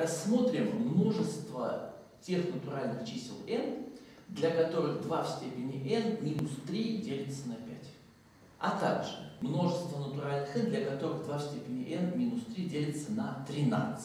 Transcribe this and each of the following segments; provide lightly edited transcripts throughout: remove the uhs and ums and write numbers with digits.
Рассмотрим множество тех натуральных чисел n, для которых 2 в степени n минус 3 делится на 5. А также множество натуральных n, для которых 2 в степени n минус 3 делится на 13.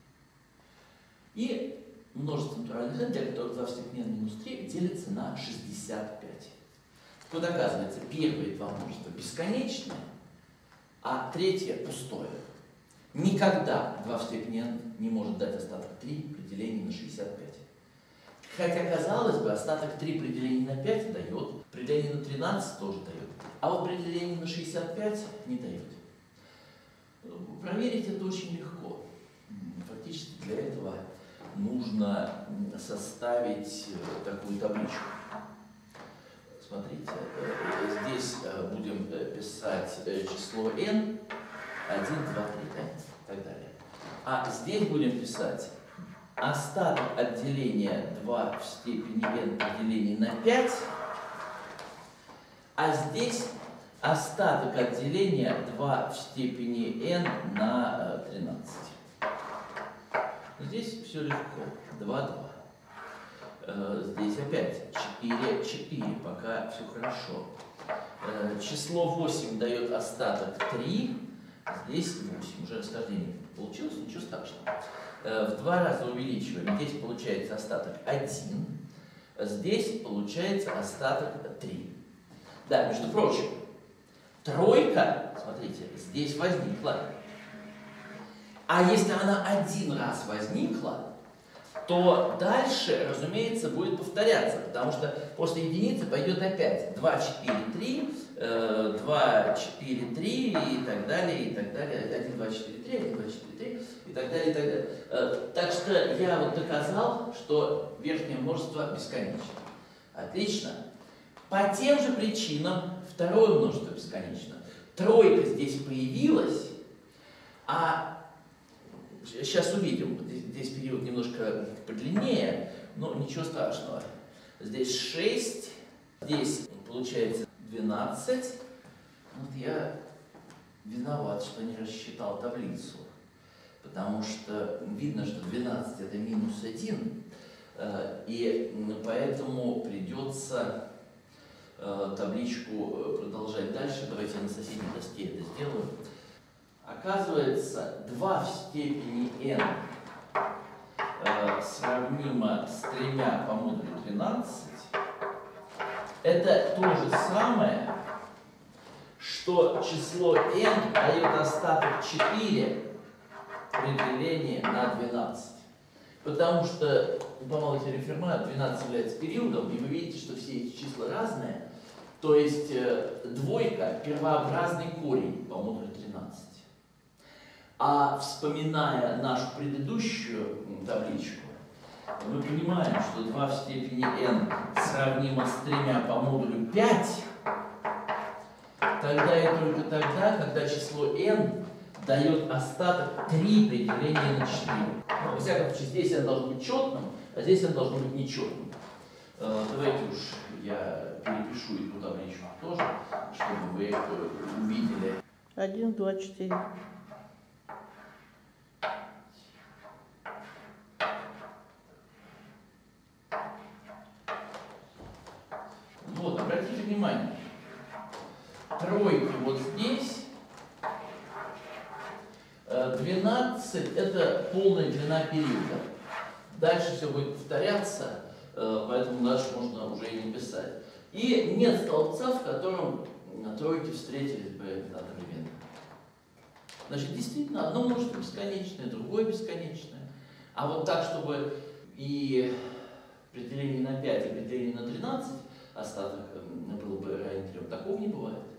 И множество натуральных n, для которых 2 в степени n минус 3 делится на 65. Вот оказывается, первые два множества бесконечные, а третье пустое. Никогда 2 в степени n не может дать остаток 3 при делении на 65. Хотя, казалось бы, остаток 3 при делении на 5 дает, при делении на 13 тоже дает, а вот при делении на 65 не дает. Проверить это очень легко. Фактически для этого нужно составить такую табличку. Смотрите, здесь будем писать число n, 1, 2, 3, да? И так далее. А здесь будем писать остаток от деления 2 в степени n при делении на 5, а здесь остаток от деления 2 в степени n на 13. Здесь все легко. 2, 2. Здесь опять 4, 4, пока все хорошо. Число 8 дает остаток 3, здесь 8, уже расхождение получилось, ничего страшного. В 2 раза увеличиваем, здесь получается остаток 1, здесь получается остаток 3. Да, между прочим, тройка, смотрите, здесь возникла. А если она один раз возникла, то дальше, разумеется, будет повторяться, потому что после единицы пойдет опять 2, 4, 3, 2, 4, 3 и так далее, и так далее. 1, 2, 4, 3, 1, 2, 4, 3 и так далее, и так далее. Так что я вот доказал, что верхнее множество бесконечно. Отлично. По тем же причинам второе множество бесконечно. Тройка здесь появилась, а сейчас увидим, здесь период немножко подлиннее, но ничего страшного. Здесь 6, здесь получается 12. Вот я виноват, что не рассчитал таблицу, потому что видно, что 12 это минус 1, и поэтому придется табличку продолжать дальше. Давайте я на соседней доске это сделаю. Оказывается, 2 в степени n сравнимо с 3 по модулю 13. Это то же самое, что число n дает остаток 4 при делении на 12. Потому что по малой теореме Ферма 12 является периодом, и вы видите, что все эти числа разные. То есть двойка – первообразный корень по модулю 13. А вспоминая нашу предыдущую табличку, мы понимаем, что 2 в степени n сравнимо с 3 по модулю 5, тогда и только тогда, когда число n дает остаток 3 при делении на 4. Но, во всяком случае, здесь n должен быть четным, а здесь n должен быть нечетным. Давайте уж я перепишу эту табличку тоже, чтобы вы увидели. 1, 2, 4. Вот, обратите внимание, тройки вот здесь, 12 это полная длина периода. Дальше все будет повторяться, поэтому дальше можно уже и не писать. И нет столбца, в котором тройки встретились бы одновременно. Значит, действительно, одно множество бесконечное, другое бесконечное. А вот так, чтобы и при делении на 5, и при делении на 13 остаток было бы равен 3, такого не бывает.